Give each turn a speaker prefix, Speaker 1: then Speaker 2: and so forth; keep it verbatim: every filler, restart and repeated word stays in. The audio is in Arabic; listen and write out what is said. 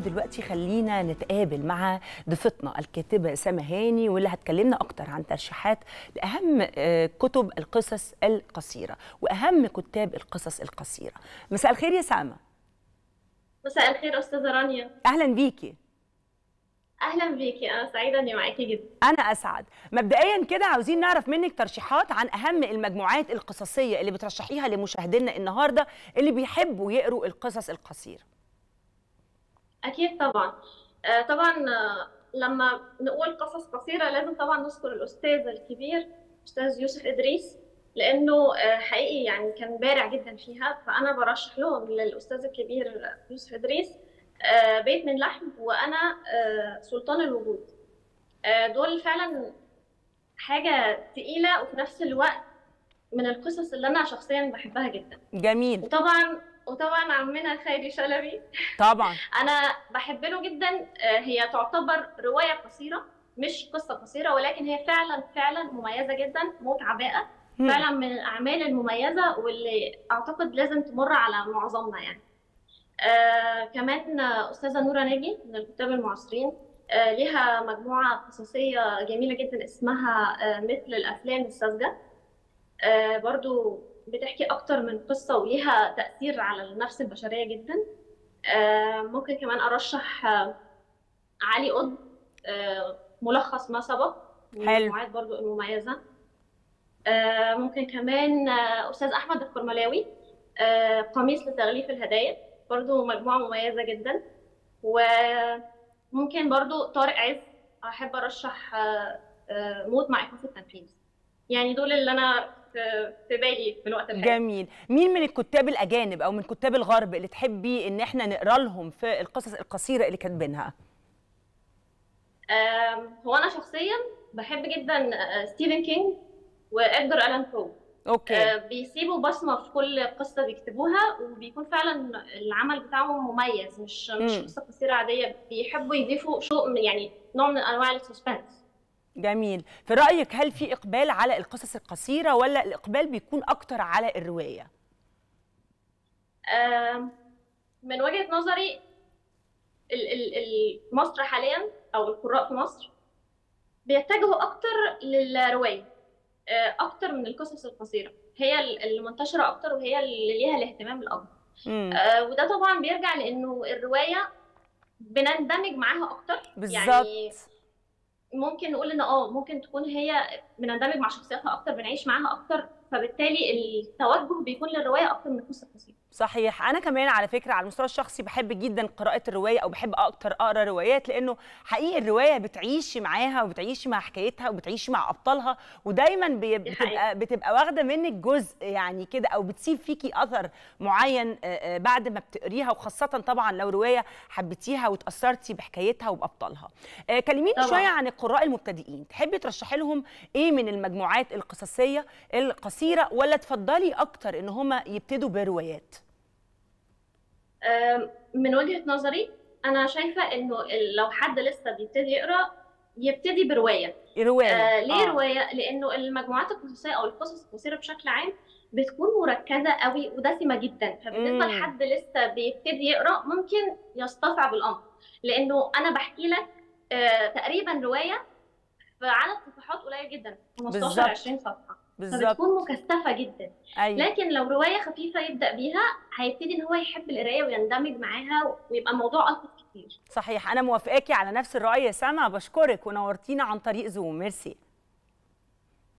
Speaker 1: دلوقتي خلينا نتقابل مع ضيفتنا الكاتبة سما هاني، واللي هتكلمنا أكتر عن ترشيحات لأهم كتب القصص القصيرة وأهم كتاب القصص القصيرة. مساء الخير يا سما.
Speaker 2: مساء الخير أستاذة رانيا.
Speaker 1: أهلا بيكي.
Speaker 2: أهلا بيكي، أنا سعيدة إني معاكي جدا.
Speaker 1: أنا أسعد. مبدئيا كده عاوزين نعرف منك ترشيحات عن أهم المجموعات القصصية اللي بترشحيها لمشاهدينا النهاردة اللي بيحبوا يقروا القصص القصيرة.
Speaker 2: أكيد طبعا. آه طبعا آه لما نقول قصص قصيرة لازم طبعا نذكر الأستاذ الكبير أستاذ يوسف إدريس، لأنه آه حقيقي يعني كان بارع جدا فيها، فأنا برشح لهم للأستاذ الكبير يوسف إدريس آه بيت من لحم وأنا آه سلطان الوجود. آه دول فعلا حاجة تقيلة وفي نفس الوقت من القصص اللي أنا شخصيا بحبها جدا.
Speaker 1: جميل.
Speaker 2: وطبعا وطبعا عمنا خيري شلبي
Speaker 1: طبعا
Speaker 2: انا بحب له جدا. هي تعتبر روايه قصيره مش قصه قصيره، ولكن هي فعلا فعلا مميزه جدا، موت عباءه فعلا من الاعمال المميزه واللي اعتقد لازم تمر على معظمنا يعني. آه كمان استاذه نوره ناجي من الكتاب المعاصرين، آه ليها مجموعه قصصيه جميله جدا اسمها آه مثل الافلام الساذجه. آه برضو بتحكي اكتر من قصه وليها تاثير على النفس البشريه جدا. آه ممكن كمان ارشح آه علي قطب، آه ملخص ما سبق، من المجموعات برضو المميزه. آه ممكن كمان آه استاذ احمد الكرملاوي، آه قميص لتغليف الهدايا، برضو مجموعه مميزه جدا. وممكن برضو طارق عز، احب ارشح آه آه موت مع ايقاف التنفيذ. يعني دول اللي انا في بالي في الوقت الحالي.
Speaker 1: جميل. مين من الكتاب الاجانب او من كتاب الغرب اللي تحبي ان احنا نقرا لهم في القصص القصيره اللي كاتبينها؟
Speaker 2: هو انا شخصيا بحب جدا ستيفن كينج وادجار الان بو.
Speaker 1: اوكي.
Speaker 2: بيسيبوا بصمه في كل قصه بيكتبوها، وبيكون فعلا العمل بتاعهم مميز، مش مش م. قصه قصيره عاديه، بيحبوا يضيفوا شيء يعني نوع من انواع السسبنس.
Speaker 1: جميل. في رأيك هل في إقبال على القصص القصيرة ولا الإقبال بيكون أكتر على الرواية؟
Speaker 2: من وجهة نظري مصر حاليا أو القراء في مصر بيتجهوا أكتر للرواية أكتر من القصص القصيرة، هي اللي منتشرة أكتر وهي اللي ليها الاهتمام الأكبر. وده طبعا بيرجع لأنه الرواية بنندمج معاها أكتر.
Speaker 1: بالظبط.
Speaker 2: يعني ممكن نقول ان اه ممكن تكون هي بنندمج مع شخصياتها اكتر، بنعيش معاها اكتر، فبالتالي التوجه بيكون للروايه اكتر من القصه القصيره.
Speaker 1: صحيح. انا كمان على فكره على المستوى الشخصي بحب جدا قراءه الروايه، او بحب اكتر اقرا روايات، لانه حقيقي الروايه بتعيشي معاها وبتعيشي مع حكايتها وبتعيشي مع ابطالها، ودايما بتبقى بتبقى واخده منك جزء يعني كده، او بتسيب فيكي اثر معين بعد ما بتقريها، وخاصه طبعا لو روايه حبيتيها وتاثرتي بحكايتها وبابطالها. كلميني شويه عن القراء المبتدئين، تحبي ترشحي لهم ايه من المجموعات القصصيه القصيره، ولا تفضلي اكتر ان هم يبتدوا بروايات؟
Speaker 2: من وجهة نظري أنا شايفة إنه لو حد لسه بيبتدي يقرأ يبتدي برواية.
Speaker 1: رواية.
Speaker 2: آه ليه
Speaker 1: آه.
Speaker 2: رواية؟ لأنه المجموعات القصصية أو القصص القصيرة بشكل عام بتكون مركزة قوي ودسمة جدا، فبالنسبة مم. لحد لسه بيبتدي يقرأ ممكن يستصعب الأمر، لأنه أنا بحكي لك آه تقريبا رواية في عدد صفحات قليل جدا، خمستاشر عشرين صفحة،
Speaker 1: بالظبط،
Speaker 2: فبتكون مكثفه جدا.
Speaker 1: أيوة.
Speaker 2: لكن لو روايه خفيفه يبدا بيها هيبتدي ان هو يحب القرايه ويندمج معاها ويبقى الموضوع الطف كتير.
Speaker 1: صحيح. انا موافقاكي على نفس الراي يا سما، بشكرك ونورتينا عن طريق زوم. ميرسي.